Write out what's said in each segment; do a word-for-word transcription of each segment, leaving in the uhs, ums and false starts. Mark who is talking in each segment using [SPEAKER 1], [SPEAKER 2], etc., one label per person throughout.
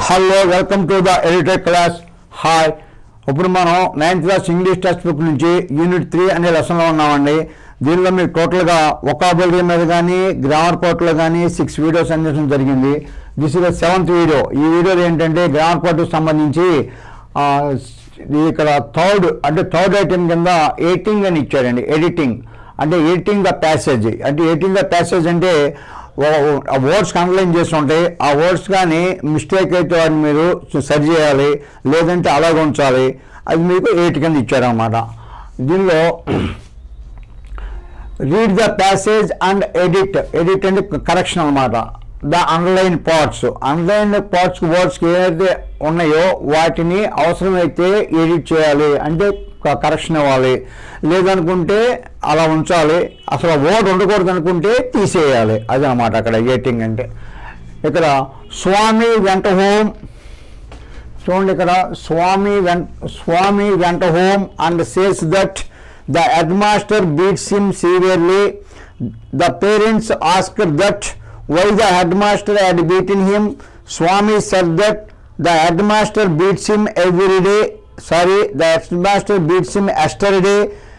[SPEAKER 1] Hello welcome to the editor class. Hi, ఇప్పుడు మనం ninth class English text book నుంచి unit three అనే లెసన్లో ఉన్నామండి. దీనిలో మీకు టోటల్గా వొకాబులరీ మీద కానీ గ్రామర్ పార్ట్లో కానీ సిక్స్ వీడియోస్ అందించడం జరిగింది. This is the seventh video. ఈ వీడియోలో ఏంటంటే గ్రామర్ పార్ట్కి సంబంధించి ఇక్కడ థర్డ్ అంటే థర్డ్ ఐటెం కింద ఎడిటింగ్ అని ఇచ్చాడండి. ఎడిటింగ్ అంటే ఎడిటింగ్ ద ప్యాసేజ్. అంటే ఎడిటింగ్ ద ప్యాసేజ్ అంటే వర్డ్స్ అండర్లైన్ చేసి ఉంటాయి. ఆ వర్డ్స్ కానీ మిస్టేక్ అయితే వాటిని మీరు సరి చేయాలి, లేదంటే అలాగ ఉంచాలి. అది మీకు ఎయిట్ కింద ఇచ్చారన్నమాట. దీనిలో read the passage and edit. Edit అంటే కరెక్షన్ అనమాట. The underline parts, underline parts వర్డ్స్కి ఏదైతే ఉన్నాయో వాటిని అవసరమైతే ఎడిట్ చేయాలి, అంటే కరెక్షన్ ఇవ్వాలి. లేదనుకుంటే అలా ఉంచాలి. అసలు వర్డ్ ఉండకూడదు అనుకుంటే తీసేయాలి. అది అన్నమాట అక్కడ ఎడిటింగ్ అంటే. ఇక్కడ స్వామి వెంట హోమ్ చూడండి. ఇక్కడ స్వామి went Swami went home and says that the headmaster beats him severely. The parents asked that why the headmaster had beaten him. Swami said that the headmaster beats him every day. Sorry, the headmaster beats him yesterday.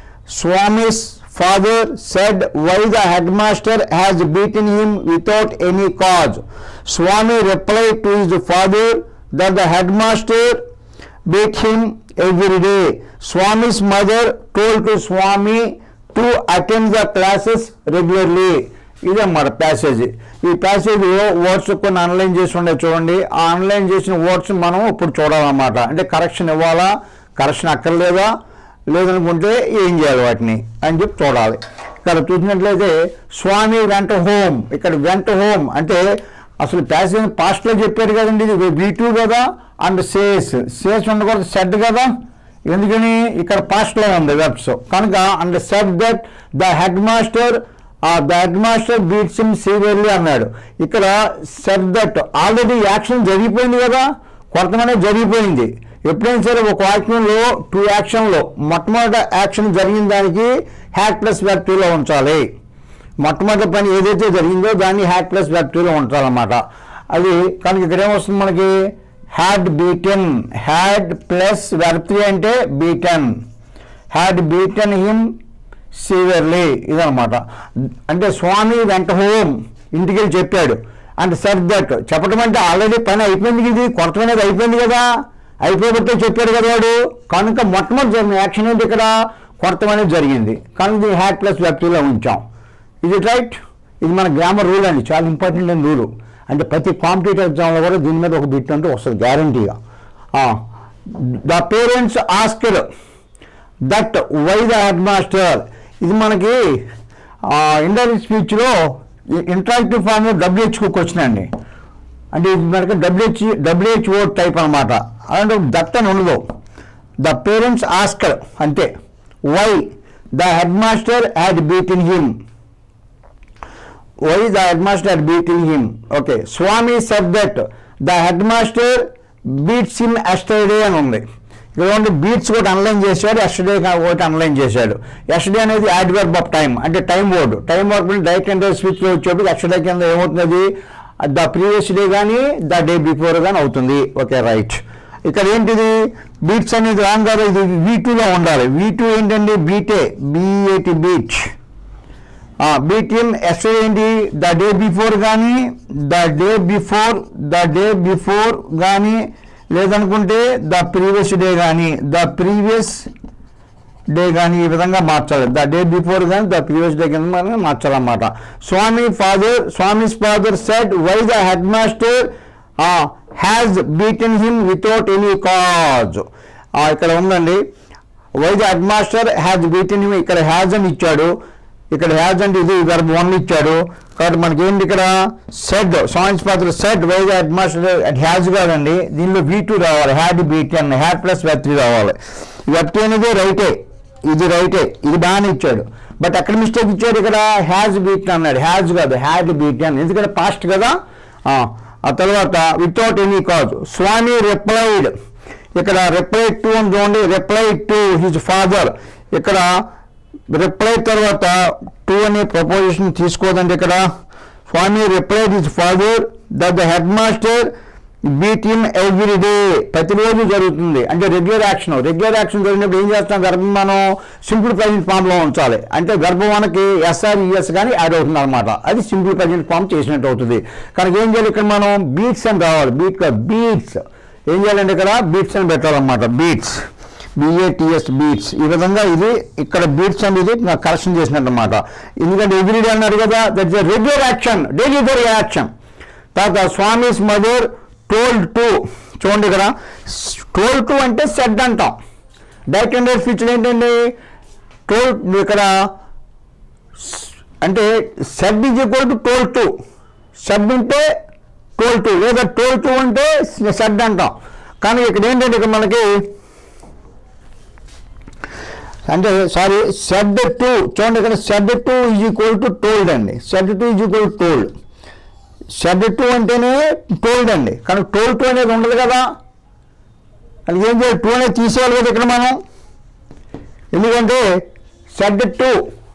[SPEAKER 1] Swami's father said why the headmaster has beaten him without any cause. Swami replied to his father that the headmaster beat him every day. Swami's mother told to Swami to attend the classes regularly. ఇదన్నమాట passage. ఈ ప్యాసేజ్లో words కొన్ని అనలైన్ చేసి ఉండే చూడండి. ఆ అనలైన్ చేసిన words మనం ఇప్పుడు చూడాలన్నమాట. అంటే కరెక్షన్ ఇవ్వాలా, కరెక్షన్ అక్కర్లేదా, లేదనుకుంటే ఏం చేయాలి వాటిని అని చెప్పి చూడాలి. ఇక్కడ చూసినట్లయితే స్వామి వెంట హోమ్. ఇక్కడ వెంట హోమ్ అంటే అసలు ప్యాసేజ్ పాస్ట్లో చెప్పారు కదండి. ఇది బీ టూ కదా. అండ్ సేస్ సేస్ ఉండకూడదు, సెడ్ కదా. ఎందుకని ఇక్కడ పాస్ట్లో ఉంది వెబ్స్ కనుక. And said that the headmaster the headmaster beats him severely అన్నాడు. ఇక్కడ సెడ్ దట్ ఆల్రెడీ యాక్షన్ జరిగిపోయింది కదా, కొంతమంది జరిగిపోయింది. ఎప్పుడైనా సరే ఒక వాక్యంలో టూ యాక్షన్లో మొట్టమొదటి యాక్షన్ జరిగిన దానికి హ్యాడ్ ప్లస్ వెర్బ్ టూలో ఉంచాలి. మొట్టమొదటి పని ఏదైతే జరిగిందో దాన్ని హ్యాడ్ ప్లస్ వెర్బ్ టూలో ఉంచాలన్నమాట. అది కనుక ఇక్కడ ఏమొస్తుంది మనకి, had beaten. Had plus verb three అంటే beaten. Had beaten him severely ఇదనమాట. అంటే స్వామి వెంట హోమ్ ఇంటికి వెళ్ళి చెప్పాడు. అండ్ సెడ్ దట్ చెప్పడం అంటే ఆల్రెడీ పని అయిపోయింది. ఇది కొరతమైనది అయిపోయింది కదా, అయిపోతే చెప్పాడు కదా వాడు. కనుక మొట్టమొదటి జరిగిన యాక్షన్ ఏంటి, ఇక్కడ కొరతమైనది జరిగింది. కనుక దీన్ని హ్యాడ్ ప్లస్ వెర్బ్ టూలో ఉంచాం. ఇది రైట్. ఇది మన గ్రామర్ రూల్ అండి, చాలా ఇంపార్టెంట్ అయిన రూలు. అంటే ప్రతి కాంపిటేటివ్ ఎగ్జామ్లో కూడా దీని మీద ఒక బిట్ అంటూ వస్తుంది గ్యారంటీగా. The parents asked that why the headmaster. ఇది మనకి ఇండైరెక్ట్ స్పీచ్లో ఇంటరాక్టివ్ ఫామ్ డబ్ల్యూహెచ్ఓ క్వశ్చన్ అండి. అంటే ఇది మనకి డబ్ల్యూహెచ్ డబ్ల్యూహెచ్ఓ టైప్ అనమాట. అంటే దట్ అని ఉండదు. ద పేరెంట్స్ ఆస్క్డ్ అంటే why the headmaster had beaten him. Why the headmaster had beaten him. Okay. Swami said that the headmaster beats him yesterday అని ఉంది. ఇటువంటి బీట్స్ కూడా అనలైన్ చేశాడు, ఎస్టర్డే ఒకటి అనలైన్ చేశాడు. ఎస్టర్డే అనేది యాడ్వర్బ్ ఆఫ్ టైం, అంటే time word. Time word direct and స్విచ్లో వచ్చేప్పుడు ఎస్టర్డే కింద ఏమవుతుంది, ద ప్రీవియస్ డే కానీ ద డే బిఫోర్ కానీ అవుతుంది. Okay right. ఇక్కడ ఏంటిది బీట్స్ అనేది రాంగ్ కాదు, ఇది వీ టూలో ఉండాలి. వీ టూ ఏంటండి బీటే, బీఏటి బీట్. బీటీఎం ఎస్టర్డే ఏంటి ద డే బిఫోర్ కానీ, the day before the day before కానీ, లేదనుకుంటే ద ప్రీవియస్ డే కానీ, ద ప్రీవియస్ డే కానీ ఈ విధంగా మార్చాలి. ద డే బిఫోర్ కానీ ద ప్రీవియస్ డే కింద మనం మార్చాలన్నమాట. Swami father Swami's father said why the headmaster has beaten him without any cause. ఇక్కడ ఉందండి why the headmaster has beaten him. ఇక్కడ హ్యాజ్ అని ఇచ్చాడు. ఇక్కడ హ్యాజ్ అంటే ఇది వెర్బ్ వన్ ఇచ్చాడు. కాబట్టి మనకి ఏంటి ఇక్కడ said Swami's father said why the headmaster has కాదండి. దీనిలో వీ టూ రావాలి. Had beaten, had plus verb three రావాలి. వెర్బ్ త్రీ అనేది రైటే, ఇది రైటే, ఇది బాగానే ఇచ్చాడు. బట్ ఎక్కడ మిస్టేక్ ఇచ్చాడు, ఇక్కడ హ్యాజ్ బీటెన్ అన్నాడు. హ్యాజ్ కాదు, హ్యాడ్ బీటెన్. ఎందుకంటే పాస్ట్ కదా. ఆ తర్వాత without any cause. Swami replied. ఇక్కడ రిప్లైడ్ టు అని చూడండి. Replied to his father. ఇక్కడ రిప్లై తర్వాత టు అనే ప్రపోజిషన్ తీసుకోదండి. ఇక్కడ Swami replied his father that the headmaster beat him every day, ప్రతిరోజు జరుగుతుంది. అంటే రెగ్యులర్ యాక్షన్. రెగ్యులర్ యాక్షన్ జరిగినప్పుడు ఏం చేస్తాం, గర్భం మనం సింపుల్ ప్రజెంట్ ఫామ్లో ఉంచాలి. అంటే గర్భం మనకి ఎస్ఆర్ ఈఎస్ కానీ యాడ్ అవుతుంది అనమాట. అది సింపుల్ ప్రజెంట్ ఫామ్ చేసినట్టు అవుతుంది. కనుక ఏం చేయాలి, ఇక్కడ మనం బీట్స్ అని రావాలి. బీట్ బీట్స్ ఏం చేయాలంటే ఇక్కడ బీట్స్ అని పెట్టాలన్నమాట. Beats B A T S beats. ఈ విధంగా ఇది ఇక్కడ బీట్స్ అనేది నాకు కరెక్షన్ చేసినట్టు అనమాట. ఎందుకంటే ఎవ్రీడే అన్నారు కదా, that is regular action, daily the action. తర్వాత స్వామిస్ మదర్ టోల్డ్ టు, చూడండి ఇక్కడ టోల్డ్ టు అంటే సెడ్ అంటాం. డైరెక్ట్ అండ్ స్పీచ్ ఏంటండి, టోల్డ్ ఇక్కడ అంటే said is equal to told to. Said అంటే టోల్డ్ టు, లేదా టోల్డ్ టు అంటే సెడ్ అంటాం. కానీ ఇక్కడ ఏంటంటే ఇక్కడ మనకి అంటే సారీ సెడ్ టు, చూడండి ఇక్కడ said to is equal to told అండి. Said to is equal to told. Said to అంటేనే టోల్డ్ అండి. కానీ టోల్డ్ టు అనేది ఉండదు కదా, అది ఏం చేయాలి, టూ అనేది తీసేయాలి కదా ఇక్కడ మనం. ఎందుకంటే said to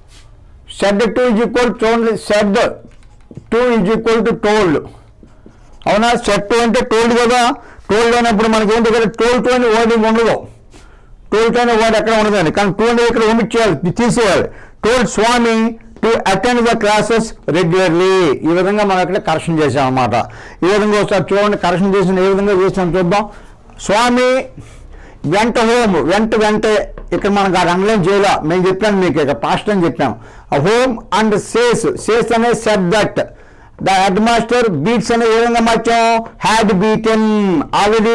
[SPEAKER 1] said to is equal, చూడండి said to is equal to told. అవునా, సెడ్ టు అంటే టోల్డ్ కదా. టోల్డ్ అయినప్పుడు మనకి ఏంటి కదా, టోల్డ్ టు అని వర్డింగ్ ఉండదు. టోల్డ్ టు అనే వర్డ్ ఎక్కడ ఉండదండి. కానీ టూ అనేది ఇక్కడ ఒమిట్ చేయాలి, తీసేయాలి. Told Swami to attend the classes regularly. ఈ విధంగా మనం ఇక్కడ కరెక్షన్ చేసాం అన్నమాట. ఈ విధంగా ఒకసారి చూడండి కరెక్షన్ చేసిన ఏ విధంగా చేసాం చూద్దాం. స్వామి వెంట హోమ్, వెంట వెంటే ఇక్కడ మనకు ఆ అండర్లైన్ చేయాల. మేము చెప్పాను మీకు ఇక పాస్ట్ అని చెప్పాం. హోమ్ అండ్ సేస్, సేస్ అనే said that the headmaster beats అనే ఏ విధంగా మార్చాం, హ్యాడ్ బీటెన్. ఆల్రెడీ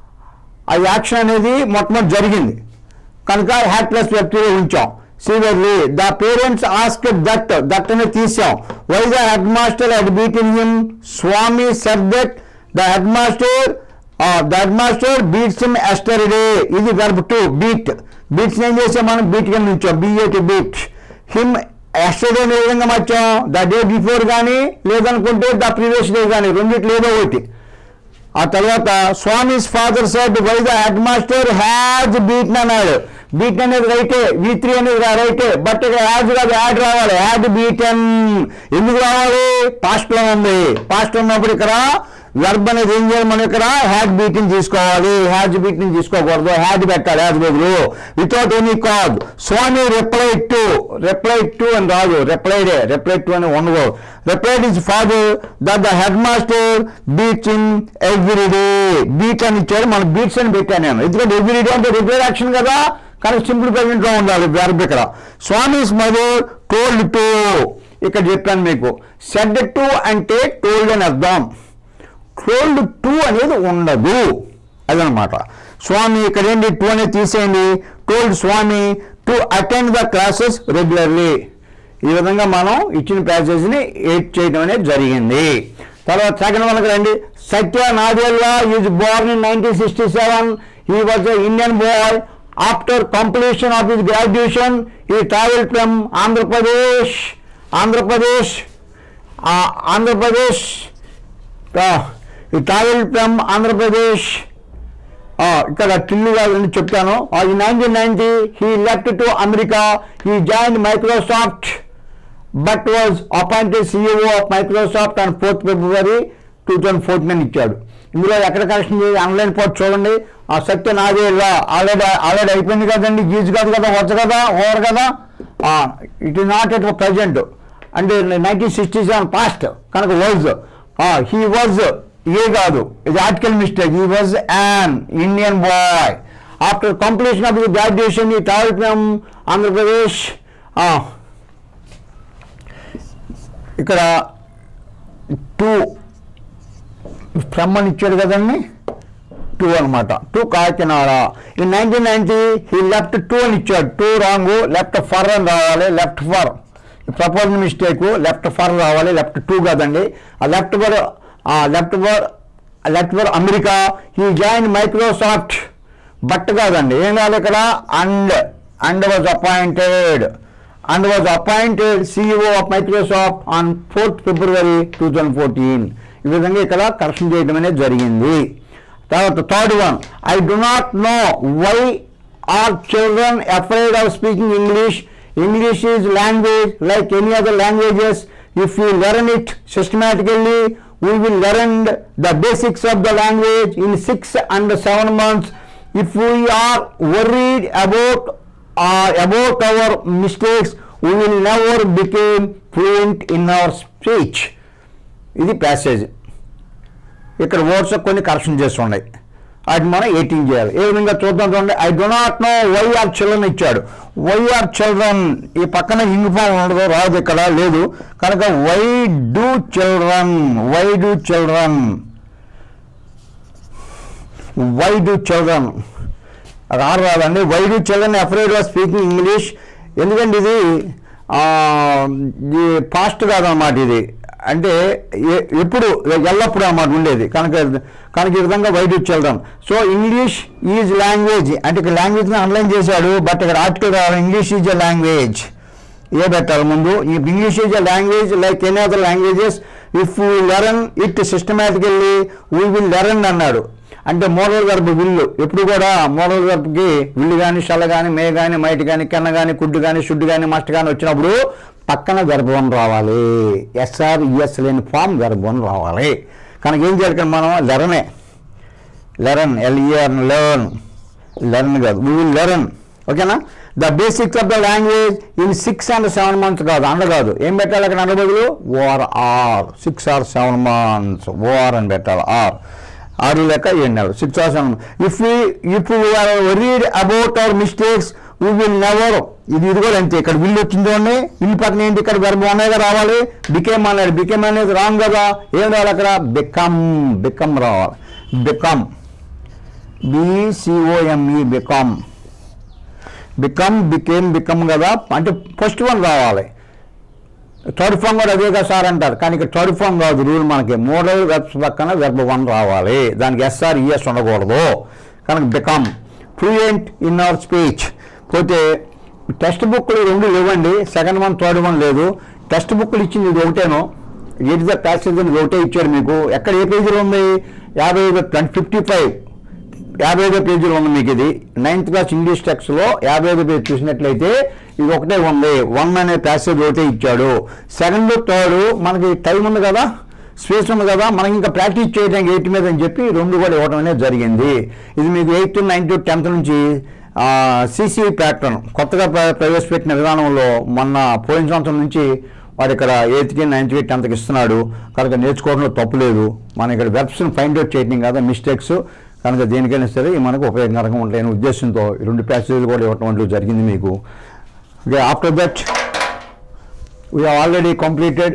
[SPEAKER 1] ఆ యాక్షన్ అనేది మొట్టమొదటి జరిగింది కనుక హ్యాడ్ ప్లస్ వ్యక్తిలో ఉంచాం. Severely the parents ask that, that అనేది తీసాం. Why the headmaster had beaten him, Swami said that the headmaster the headmaster beats him yesterday. ఇది వెర్బ్ టు బీట్. బీట్స్ ఏం చేసాం మనం, బీట్ కింద ఉంచాం, బిఏటి బీట్. హిమ్ ఎస్టర్డే ఏ విధంగా మార్చాం, ద డే బిఫోర్ కానీ లేదనుకుంటే ద ప్రీవియస్ డే కానీ, రెండిట్లో ఏదో ఒకటి. ఆ తర్వాత Swami's father said why the headmaster has beaten అన్నాడు. బీటన్ అనేది రైటే, వి త్రీ అనేది రైటే, బట్ ఇక్కడ హ్యాజ్ కాదు యాడ్ రావాలి. హ్యాడ్ బీటన్ ఎందుకు రావాలి, పాస్ట్ లో ఉంది. పాస్ట్ ఉన్నప్పుడు ఇక్కడ వెర్బ్ అనేది ఏం చేయాలి, మనం ఇక్కడ హ్యాడ్ బీటన్ తీసుకోవాలి. హ్యాజ్ బీటన్ తీసుకోకూడదు, హ్యాడ్ పెట్టాలి హ్యాజ్ బదులు, without any cause. Swami reply to, reply to అని రాదు, రిప్లైడే, రిప్లై టు అని ఉండదు. Replied his father that the headmaster beats in every day. Beat అని ఇచ్చారు, మనం బీట్స్ అని పెట్టాను నేను. ఎందుకంటే ఎవ్రీ డే అంటే రెగ్యులర్ యాక్షన్ కదా, కానీ సింపుల్ ప్రజెంట్ లో ఉండాలి వెర్బ్ ఇక్కడ. స్వామిస్ మదర్ టోల్డ్ టు, ఇక్కడ చెప్పాను మీకు. సెడ్ టు అంటే టోల్డ్ అని అర్థం. టోల్డ్ టు అనేది ఉండదు, అదనమాట. స్వామి ఇక్కడ ఏంటి, టూ అనేది తీసేయండి. Told Swami to attend the classes regularly. ఈ విధంగా మనం ఇచ్చిన ప్యాసేజ్ని ఎయిట్ చేయడం అనేది జరిగింది. తర్వాత సెకండ్ వన్కి రండి. Satya Nadella is born in nineteen sixty seven. He was a Indian boy. After completion of his graduation he travelled from Andhra Pradesh Andhra Pradesh Andhra Pradesh ఈ ట్రావెల్ ఫ్రమ్ ఆంధ్రప్రదేశ్. ఇక్కడ టిల్లు కాదని చెప్తాను. ఈ nineteen ninety he left to America. He join Microsoft but was appointed CEO of Microsoft on fourth February two thousand fourteen ఇచ్చాడు. ఇందులో ఎక్కడ correction చేసి ఆన్లైన్ పోర్ట్ చూడండి. ఆ సత్య నాదేలా ఆల్రెడీ ఆల్రెడీ అయిపోయింది కదండి, గీజ్ కాదు కదా, వచ్చు కదా, ఓవర్ కదా. It is not at present అంటే నైన్టీన్ సిక్స్టీ సెవెన్ పాస్ట్ కనుక వాజ్. హీ వాజ్ ఏ కాదు, ఇది article mistake. He was an Indian boy. After completion of the graduation ఈ ట్రావెల్ ఫ్రమ్ ఆంధ్రప్రదేశ్. ఇక్కడ టూ ఫ్రమ్ అని ఇచ్చాడు కదండి, టూ అనమాట. To Kakinada. In nineteen ninety he left to అని ఇచ్చాడు. టూ రాంగ్, లెఫ్ట్ ఫర్ అని రావాలి. Left for propose mistake, left for రావాలి, లెఫ్ట్ టూ కదండి. ఆ left for left for left for America. He join Microsoft but కాదండి, ఏం కాదు ఇక్కడ and and was appointed and was appointed CEO of Microsoft on fourth February two thousand fourteen. ఈ విధంగా ఇక్కడ కరెక్షన్ చేయడం అనేది జరిగింది. తర్వాత third one, I do not know why are children afraid of speaking English. English is language like any other languages. If you learn it systematically, we will learn the basics of the language in six and seven months. If we are worried about uh, about our mistakes, we will never become fluent in our speech. ఇది passage. ఇక్కడ words కొన్ని correction చేసి ఉన్నాయి, అది మనం eighteen చేయాలి. ఏ విధంగా చూద్దాం చూడండి. I do not know why are children ఇచ్చాడు. వై ఆర్ చిల్డ్రన్ ఈ పక్కన యూనిఫామ్ ఉండదు, రాదు, ఇక్కడ లేదు కనుక why do children, why do children, why do children రాదు రాదండి. Why do children afraid of speaking English. ఎందుకంటే ఇది పాస్ట్ కాదన్నమాట, ఇది అంటే ఎప్పుడు ఎల్లప్పుడు అన్నమాట ఉండేది కనుక కనుక ఈ విధంగా why do children. So English is language అంటే ఇక్కడ లాంగ్వేజ్ని అండర్లైన్ చేశాడు, బట్ ఇక్కడ ఆర్టికల్ రావాలి English is a language. A పెట్టాలి ముందు, English is a language like any other languages. If we learn it systematically we will learn అన్నాడు. అంటే మోడల్ వర్బ్ విల్లు ఎప్పుడు కూడా మోడల్ వర్బ్కి విల్లు కానీ షల్ కానీ మే కానీ మైట్ కానీ కెన్న కానీ కుడ్ కానీ షుడ్ కానీ మస్ట్ కానీ వచ్చినప్పుడు పక్కన గర్భం రావాలి. ఎస్ఆర్ ఈఎస్ లేని ఫామ్ గర్భం రావాలి. కనుక ఏం చేయాలి మనం లెరనే, లెరన్ ఎల్ఈఆర్ లెర్న్, లెర్న్ కాదు వీ విల్ లెర్న్. ఓకేనా. The basics of the language in six and seven months కాదు, అండ కాదు. ఏం పెట్టాలి అక్కడ అండ బదులు O R or. Six or seven months O R అని పెట్టాలి. ఆర్ ఆరు లెక్క ఏడు నెలలు six or seven. If if we are worried about our mistakes we will never. ఇది ఇది కూడా అంతే, ఇక్కడ విల్ వచ్చింది అండి, విల్ పక్కన ఏంటి ఇక్కడ వెర్బ్ అనేగా రావాలి. బికేమ్ అన్నాడు, బికేమ్ అనేది రాంగ్ కదా, ఏం రావాలి అక్కడ బికమ్, బికమ్ రావాలి. Become B C O M E become, become became become కదా, అంటే ఫస్ట్ వన్ రావాలి. థర్డ్ ఫామ్ కూడా అదే కదా సార్ అంటారు, కానీ ఇక్కడ థర్డ్ ఫామ్ కాదు రూల్ మనకి. మోడల్ వెర్బ్స్ పక్కన వెర్బ్ వన్ రావాలి, దానికి ఎస్ఆర్ ఈఎస్ ఉండకూడదు. కనుక become fluent in our speech. పోతే టెక్స్ట్ బుక్లు రెండు లేవండి, సెకండ్ వన్ థర్డ్ వన్ లేదు. టెక్స్ట్ బుక్లు ఇచ్చింది ఇది ఒకటేనో, ఎయిట్ ద ప్యాసేజ్ అని ఒకటే ఇచ్చాడు మీకు. ఎక్కడ ఏ పేజీలో ఉంది, యాభై ఐదు ఫిఫ్టీ ఫైవ్ యాభై ఐదో పేజీలో ఉంది మీకు. ఇది నైన్త్ క్లాస్ ఇంగ్లీష్ టెక్స్ట్లో యాభై ఐదో పేజీ చూసినట్లయితే ఇది ఒకటే ఉంది, వన్ అనే ప్యాసేజ్ ఒకటే ఇచ్చాడు. సెకండ్ థర్డ్ మనకి టైం ఉంది కదా, స్పేస్ ఉంది కదా, మనకి ఇంకా ప్రాక్టీస్ చేయడానికి ఎయిత్ మీద అని చెప్పి రెండు కూడా ఇవ్వడం అనేది జరిగింది. ఇది మీకు ఎయిత్ నైన్త్ టెన్త్ నుంచి సిసి ప్యాటర్న్ కొత్తగా ప్రవేశపెట్టిన విధానంలో మొన్న పోయిన సంవత్సరం నుంచి వాడు ఇక్కడ ఎయిత్కి నైన్త్కి టెన్త్కి ఇస్తున్నాడు. కనుక నేర్చుకోవడంలో తప్పు లేదు. మనం ఇక్కడ వెబ్స్ని ఫైండ్ అవుట్ చేయడం కదా మిస్టేక్స్, కనుక దేనికైనా సరే మనకు ఉపయోగకరంగా ఉంటాయనే ఉద్దేశంతో ఈ రెండు ప్యాసేజీలు కూడా ఇవ్వటం జరిగింది మీకు. Okay, after that we have already completed.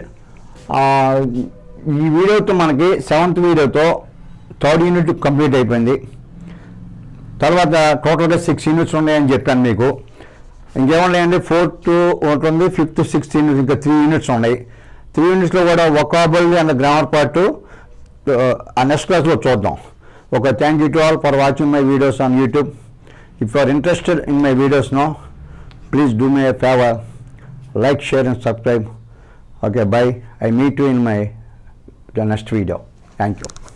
[SPEAKER 1] ఈ వీడియోతో మనకి సెవెంత్ వీడియోతో థర్డ్ యూనిట్ కంప్లీట్ అయిపోయింది. తర్వాత టోటల్గా సిక్స్ యూనిట్స్ ఉన్నాయని చెప్పాను మీకు. ఇంకేమున్నాయండి, ఫోర్త్ ఒకటి ఉంది, ఫిఫ్త్ సిక్స్త్ యూనిట్స్ ఇంకా త్రీ యూనిట్స్ ఉన్నాయి. త్రీ యూనిట్స్లో కూడా వొకాబులరీ అండ్ గ్రామర్ పార్ట్ ఆ నెక్స్ట్ క్లాస్లో చూద్దాం. Okay, thank you to all for watching my videos on YouTube. If you are interested in my videos now, please do me a favor, like, share and subscribe. Okay, bye. I meet you in my the next video. Thank you.